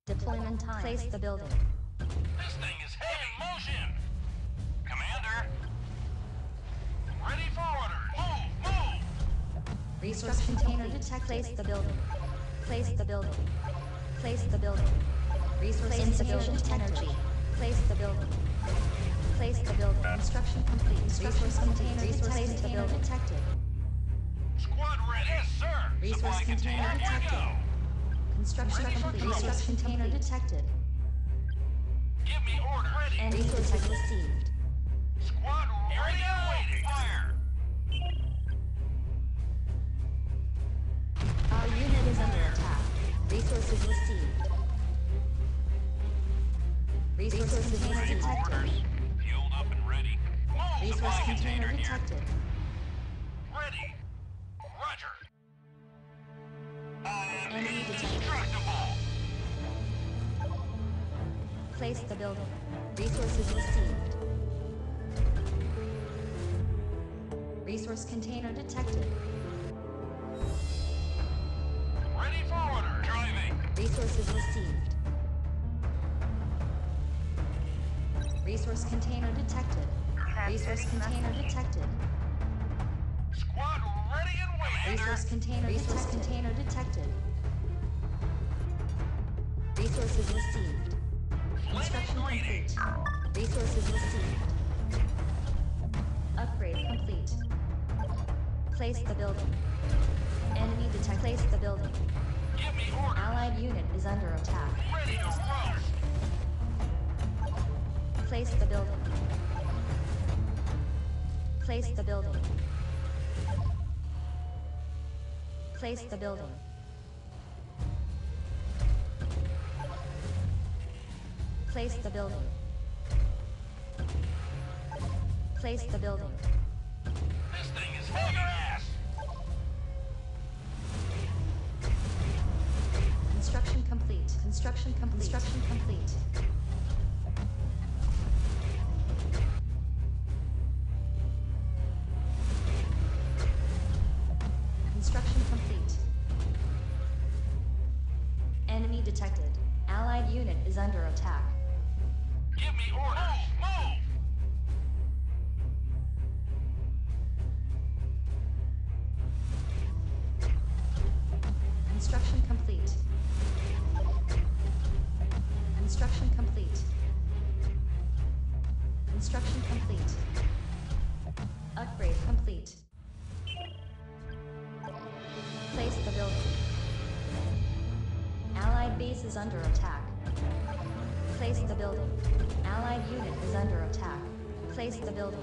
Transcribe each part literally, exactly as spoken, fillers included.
Deployment time. Place the building. This thing is heavy motion. Commander. Ready for orders. Move, move. Resource container detected. Place the building. Place the building. Place the building. Resource insufficient energy. Place the building. Place the building. Construction complete. Resource container resource detected. Squad ready. Yes, sir. Resource Supply container container. Here we detected. go. Construction Ready for complete. go. Resource container detected. Give me order. Ready. And resources received. Squad ready and waiting. Fire. Our unit is under attack. Resources received. Resource container Ready for detected. orders. Fueled up and ready. Move. Resource Supply container container here. detected. Ready. Roger. I am Enemy detected. indestructible. Place the building. Resources received. Resource container detected. Ready for order. Driving. Resources received. Resource container detected. Resource container detected. Squad ready and waiting. Resource container resource container detected. Resources received. Construction Flaming greetings. complete. Resources received. Upgrade complete. Place the building. Enemy detect. Place the building. Give me order. Allied unit is under attack. Ready to roast. Place the building. Place the building. Place the building. Place the building. Place the building. This thing is heavy ass. Construction complete. Construction complete. Construction complete. Construction complete. Enemy detected. Allied unit is under attack. Give me orders. Move. Construction complete. Construction complete. Construction complete. Upgrade complete. Place the building. Allied base is under attack. Place the building. Allied unit is under attack. Place the building.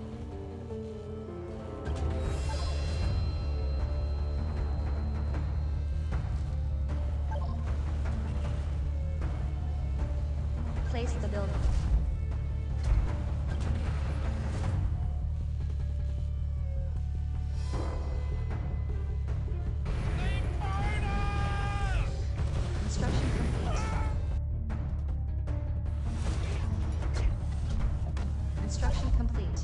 Place the building. They fired us. Construction complete. Construction complete.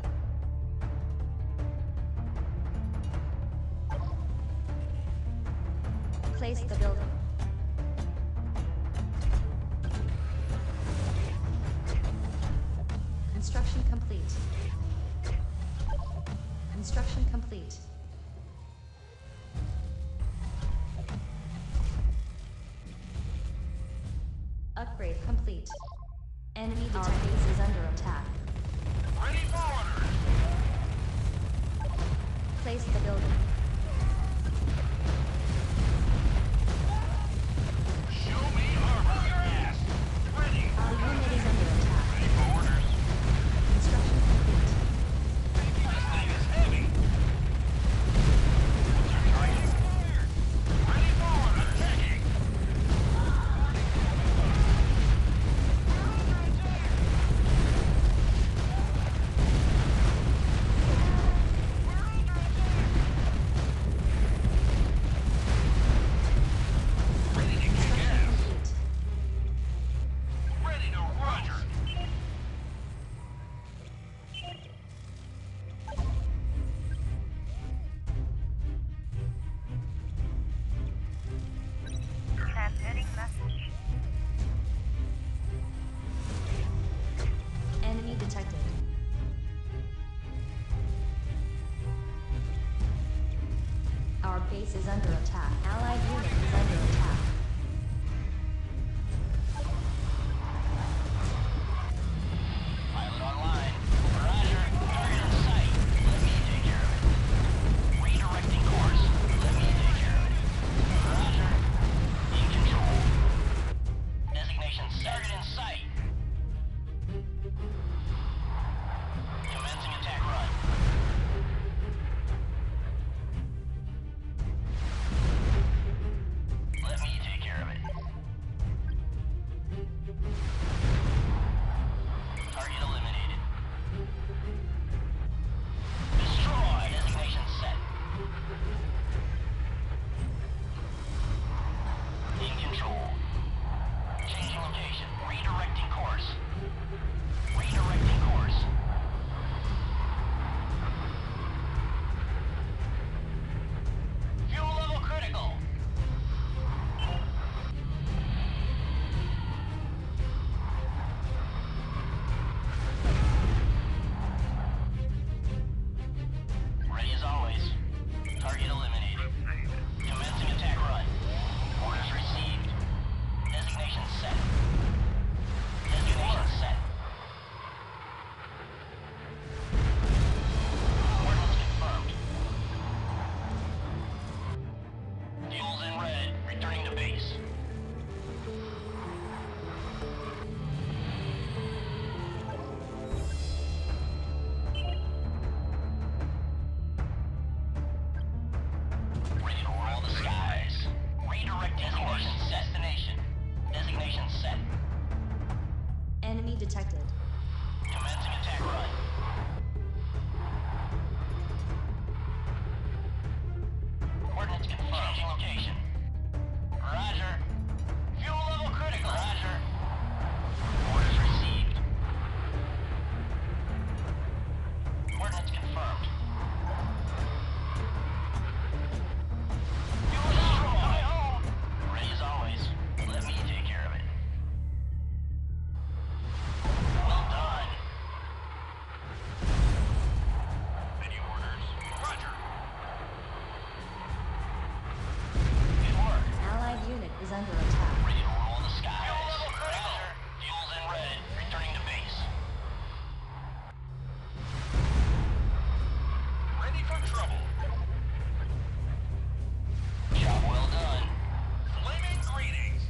Place the building. Construction complete. Construction complete. Upgrade complete. Enemy detected. Our base is under attack. Ready for orders. Place the building. Show me armor. Your ass. Ready. Our unit is under attack. Ready for orders. Construction complete. This thing is heavy. What's our target? Ready for orders. Attacking. detected. Our base is under attack. Allied unit is under attack. Pilot online. Roger. Target in sight. Let me take care of it. Redirecting course. Let me take care of it. Roger. In control. Designation set. Target in sight. Commencing attack run. Let me take care of it. Target eliminated. Destroy. Designation set. In control. Changing location. Redirecting course. Redirecting course. Fuel level critical. Ready as always. Target eliminated. Commencing attack run. Orders received. Designation set. Designation set. Orders confirmed. Fuel's in red. Returning to base. Ready to roll the skies. Redirect designation set. Destination. Designation set. Enemy detected. Commencing attack run. Coordinates confirmed. Changing location. Roger. Fuel level critical. Roger. Orders received. Coordinates confirmed. Fuel destroyed. Ready as always. Let me take care of it. Well done. Any orders? Roger. Good work. Allied unit is under attack. Ready to roll the skies. Fuel level critical. Fuel's in red. Returning to base. Ready for trouble. Job well done. Flaming greetings.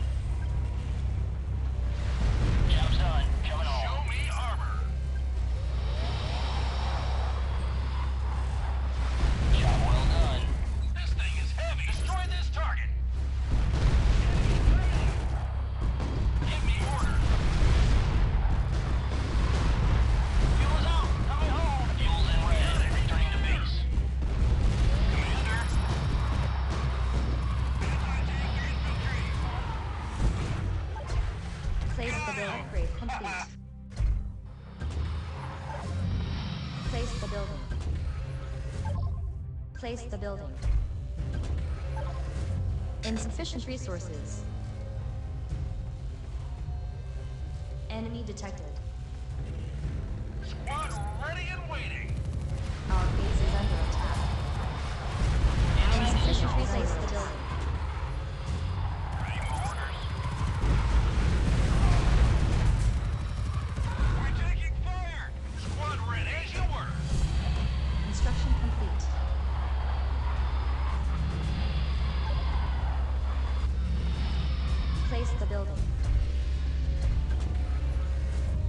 Job's done. Coming on. Show me armor. Job well done. This thing is heavy. Destroy this target. Give me orders. Fuel's out. Coming home. Fuel's in red. Returning to base. Commander. Anti-tank infantry. Place the building. Upgrade complete. Place the building. Place the building. Insufficient resources. Enemy detected. Squad ready and waiting. Our base is under attack. Insufficient resources. Place the building. Ready for orders. We're taking fire. Squad ready. As you were. Construction complete. Place the building.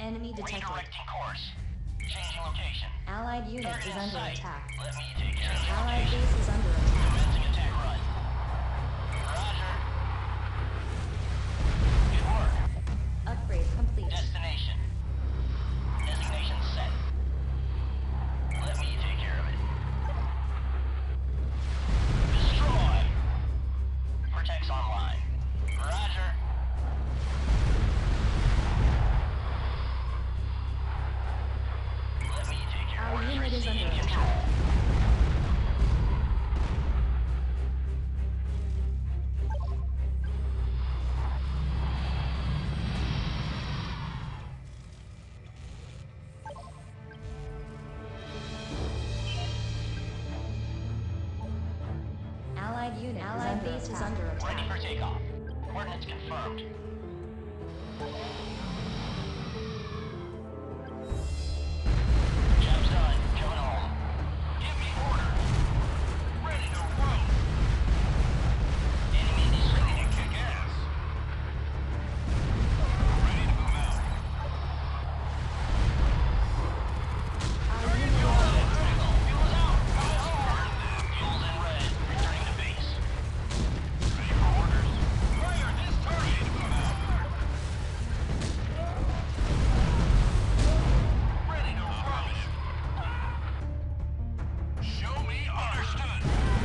Enemy detected. Redirecting course. Changing location. Allied unit Target is in under sight. attack. Let me take care of the Allied location. base is under attack. Commencing attack run. Roger. Good work. Upgrade complete. Destination. Designation set. Let me take care of it. Destroy. Protects online. Roger. Let me take care of Our it. unit is under In attack. control. Allied unit Allied base is under Ready attack. for takeoff. Coordinates confirmed. Job's done. Coming home. Give me orders. Ready to roll. Enemy is ready to kick ass. Ready to move out. Our unit is under attack. Critical. Fuel's out. Coming home. Fuel's in red. Returning to base. Ready for orders. Fire this target. Ready to move out. Ready to roll. Show me understood.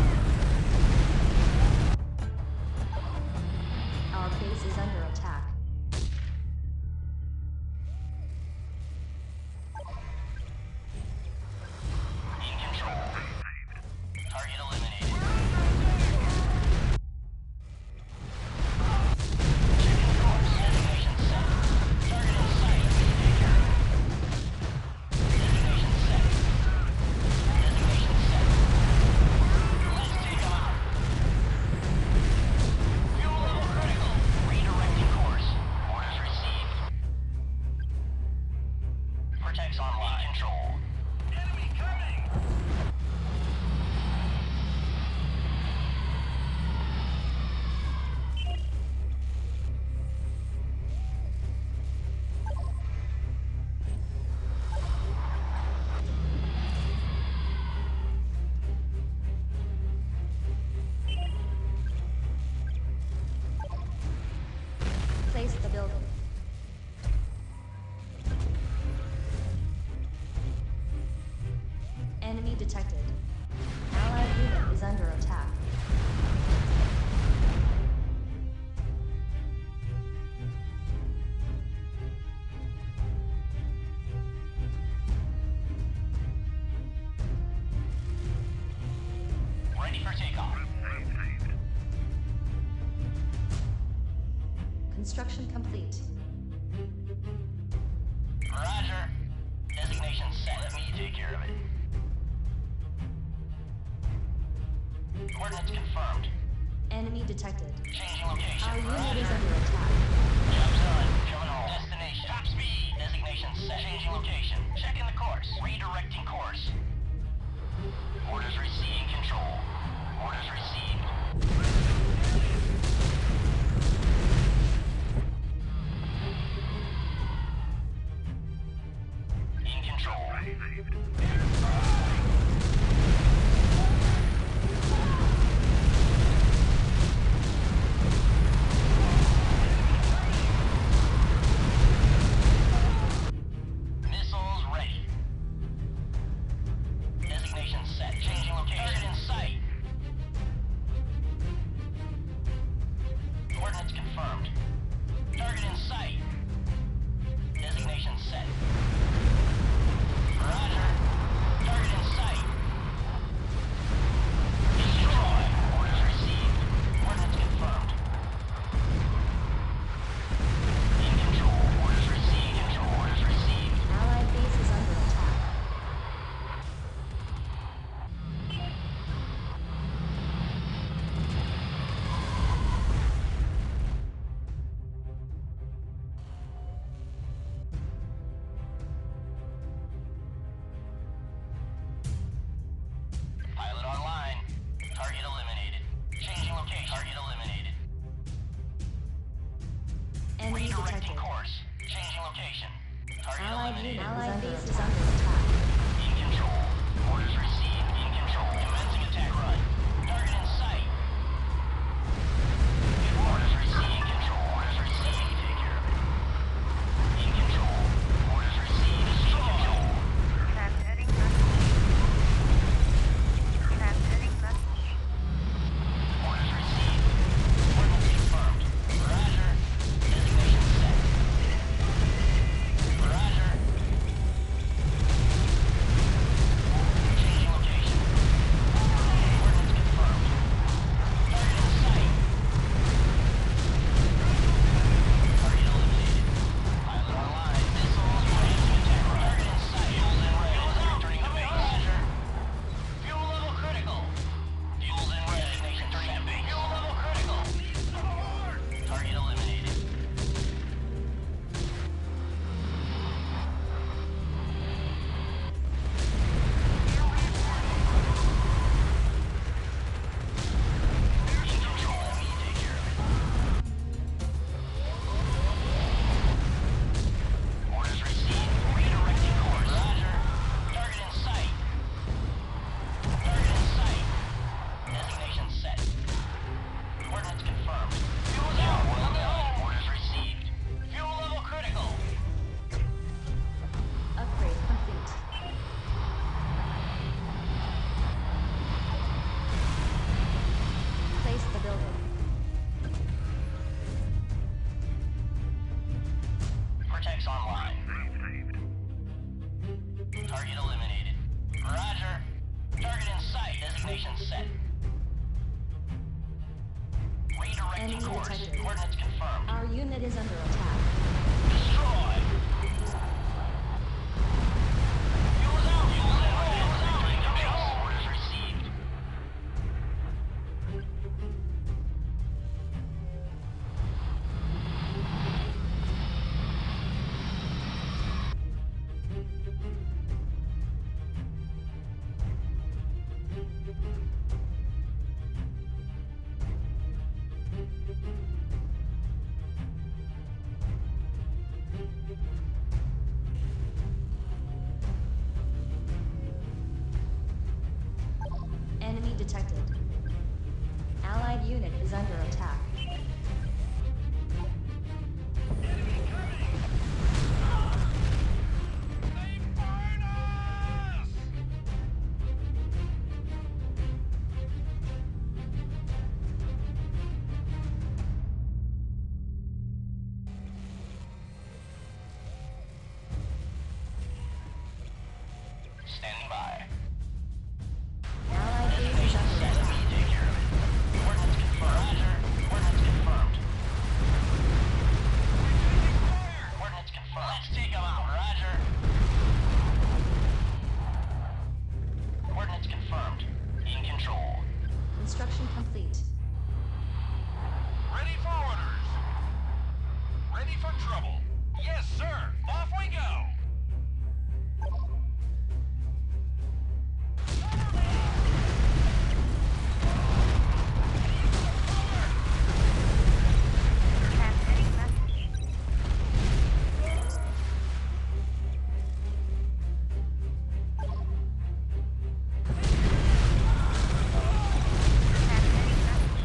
Our base is under attack. In control. Target eliminated. Checking course. Destination set. Target in sight. Take care of it. Destination set. Destination set. Let's take them out. Fuel level critical. Redirecting course. Orders received. Protects online. In control. Enemy coming! Place the building. Enemy detected. Allied unit is under attack. Ready for takeoff. Construction complete. Roger. Designation set. Let me take care of it. Coordinates confirmed. Enemy detected. Changing location. Our unit Roger. is under attack. Job's done. Coming home. Destination. Top speed. Designation set. Changing location. Checking the course. Redirecting course. Orders received. Control. Orders received. In control. Missiles ready. Designation set. Changing location in sight. Coordinates confirmed. Target in sight. Designation set. Roger. Target in sight. Destroy. Orders received. Coordinates confirmed. In control. Orders received. Control. Orders received. Allied base is under attack. Pilot online. Target eliminated. Changing location. Target eliminated. Enemy Redirecting detected. course. Changing location. Target Allied eliminated. unit Allied base is under attack. In control. Orders received. In control. Commencing attack run. Target in sight. Orders received. In control. Orders received. Take care of it. In control. Orders received. Destroy. Transmitting message. Transmitting message. Orders received. Orders confirmed. Roger. Designation set. Roger. Changing location. Coordinates confirmed. Target in sight. Target eliminated. Pilot online. Missiles ready to attack. Target in sight. Fuels in red. Returning to base. Roger. Fuel level critical. Fuels in red. Designation three at base. Fuel level critical. Target eliminated. In control. Let me take care of it. Orders received. Redirecting course. Roger. Target in sight. Target in sight. Designation set. Coordinates confirmed. Fuel out. Well done. Orders received. Fuel level critical. Upgrade complete. Place the building. Cortex online. Target eliminated. Roger. Target in sight. Designation set. Redirecting Enemy course. detected. Coordinates confirmed. Our unit is under attack. Destroy. Fuel's out. Fuel's in red. Returning to base. Orders received. Enemy detected. Allied unit is under attack. Standing by. Allied base is under Set. attack. Take care of it. Coordinates confirmed. Roger. Coordinates confirmed. Coordinates confirmed. Let's take them out. Roger. Coordinates confirmed. In control. Construction complete. Ready for orders. Ready for trouble. Yes, sir. Off we go. Transmitting message. Transmitting message.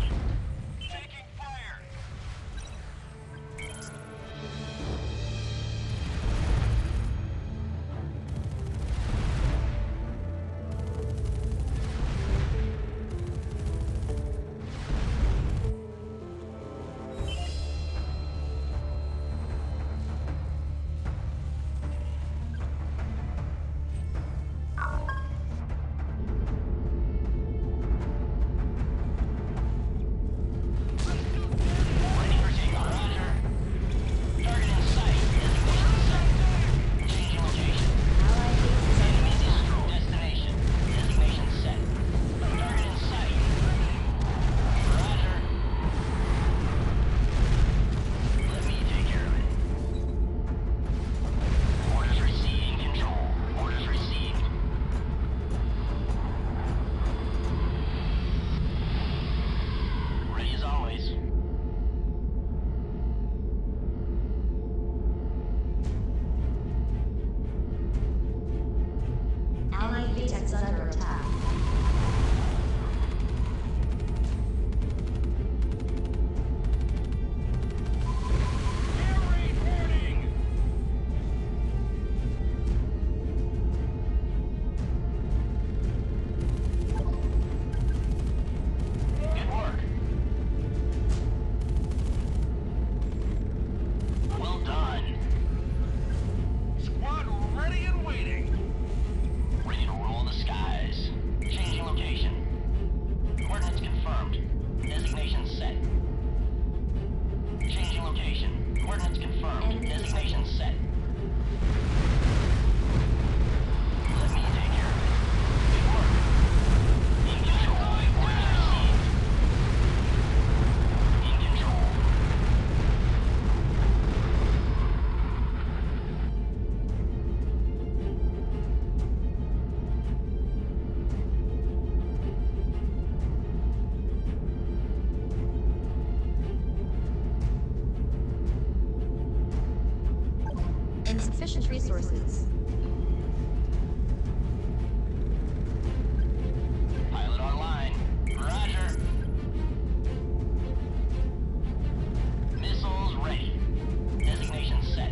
is under attack. Air raid warning! Good work. Well done. Squad ready and waiting. Ready to rule the skies. Changing location. Coordinates confirmed. Designation set. Changing location. Coordinates confirmed. Enemy Designation set. Let me take care of it. Good work. In control. Orders received. In control. Insufficient resources. Pilot online. Roger. Missiles ready. Designation set.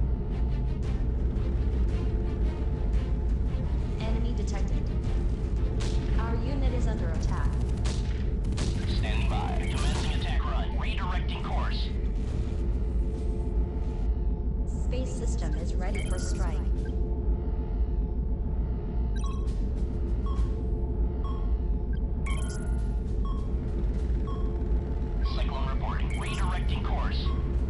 Enemy detected. Our unit is under attack. Standing by. Commencing attack run. Redirecting course. Space system is ready for strike. Cyclone reporting. Redirecting course.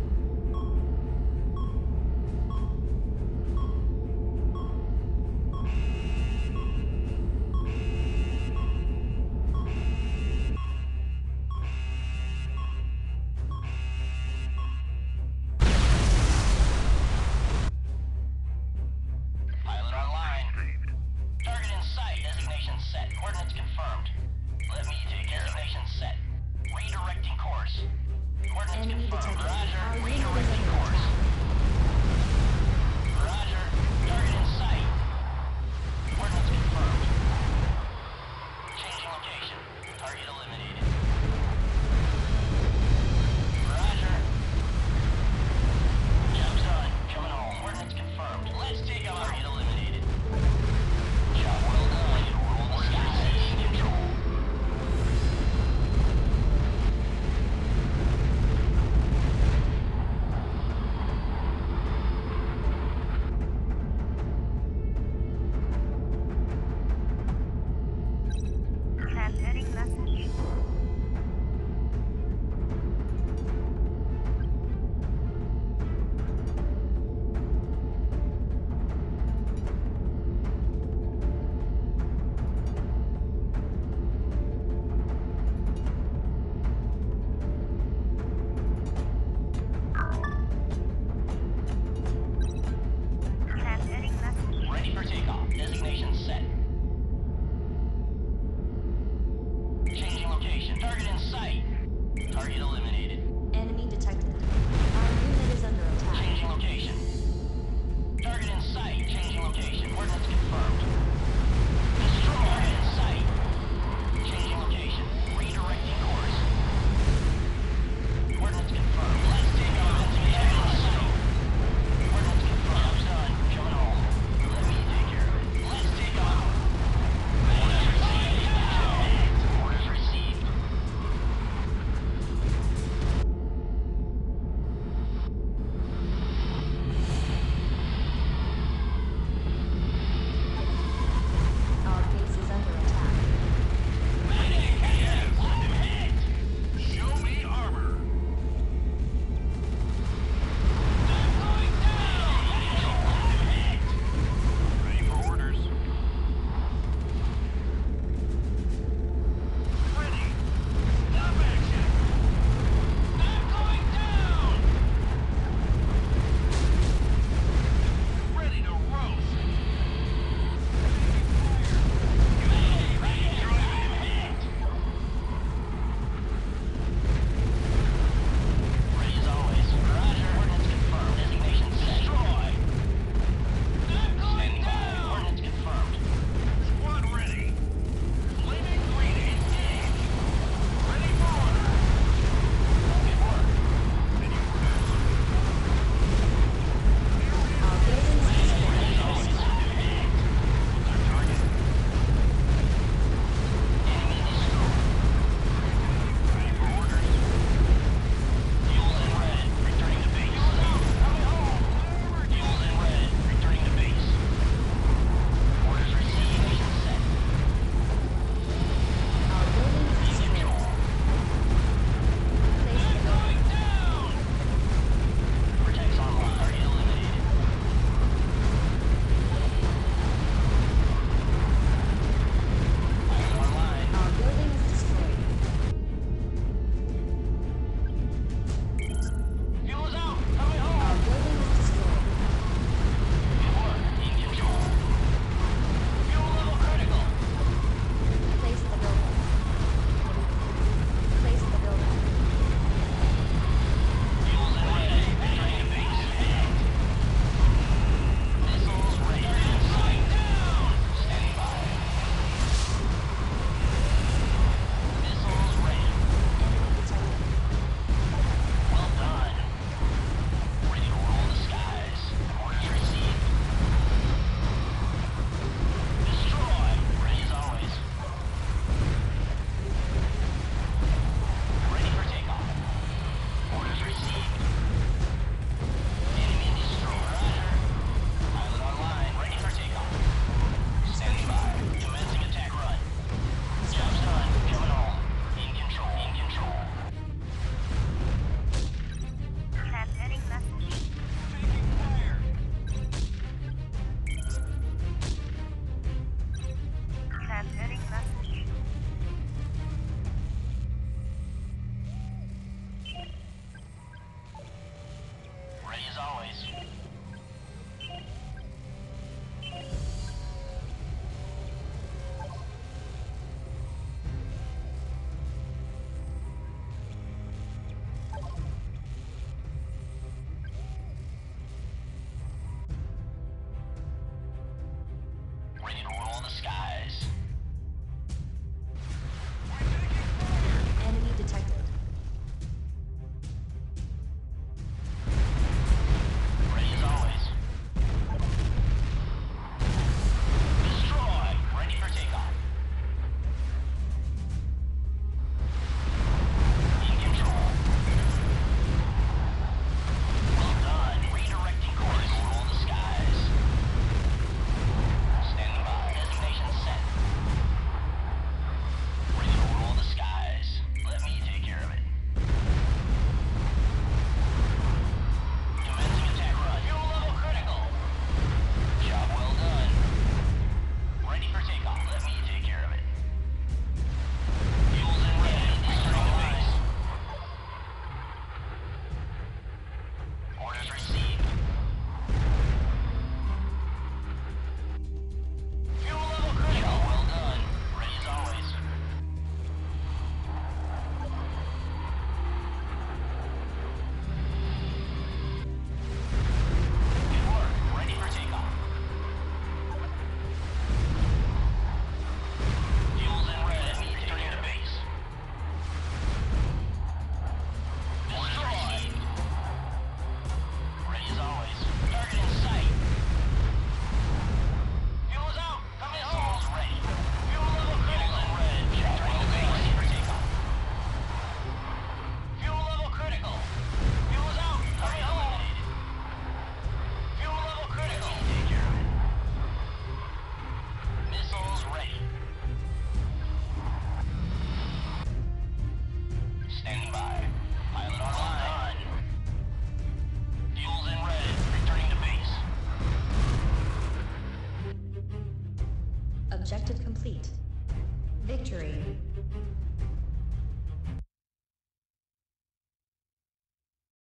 Pilot online. Target in sight. Designation set. Coordinates confirmed. Let me take designation set. Redirecting course. Coordinates Enemy confirmed. detected. Roger. Objective complete. Victory.